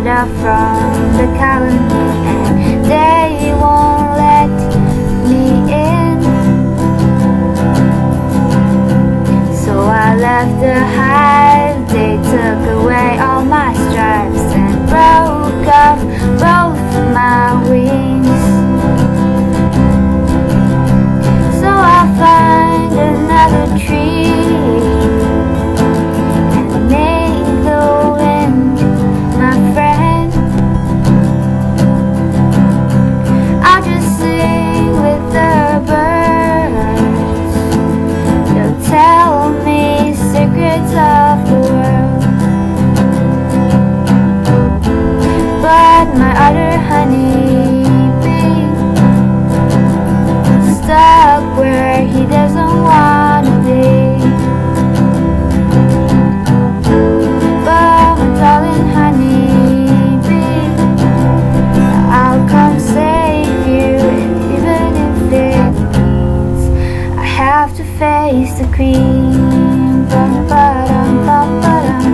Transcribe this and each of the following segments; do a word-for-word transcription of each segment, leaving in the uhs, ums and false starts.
out from the colony, and they won't let me in. So I left the hive. They took away all my stripes and broke off both my wings. So I'll find another tree and make the wind my friend. I'll just sing with the birds. They'll tell me secrets of the world. But my other honeybee stuck where he doesn't want to be. But my darling honeybee, I'll come save you, even if it means I have to face the queen. Ba-ba-dum, ba-ba-dum,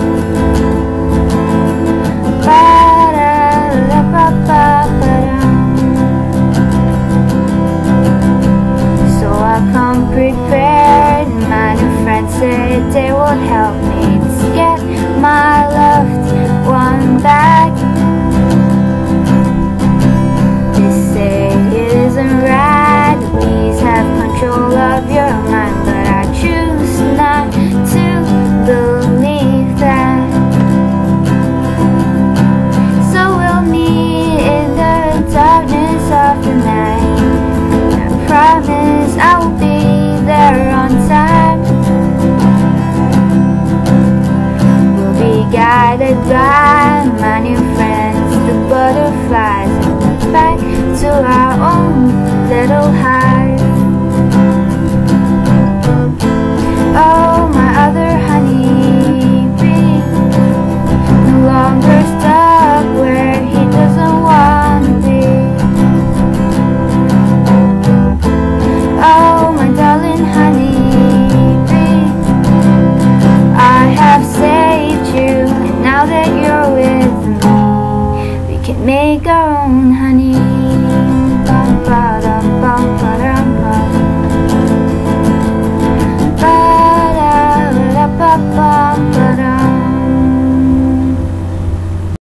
ba-da-da-ba-ba-ba-dum. So I come prepared. My new friends say they will help me to get my loved one back. They say it isn't right, please have control of your mind, but I choose not to believe that. So we'll meet in the darkness of the night. I promise I will be there on time. We'll be guided by my new friends, the butterflies, and back to our own little hive.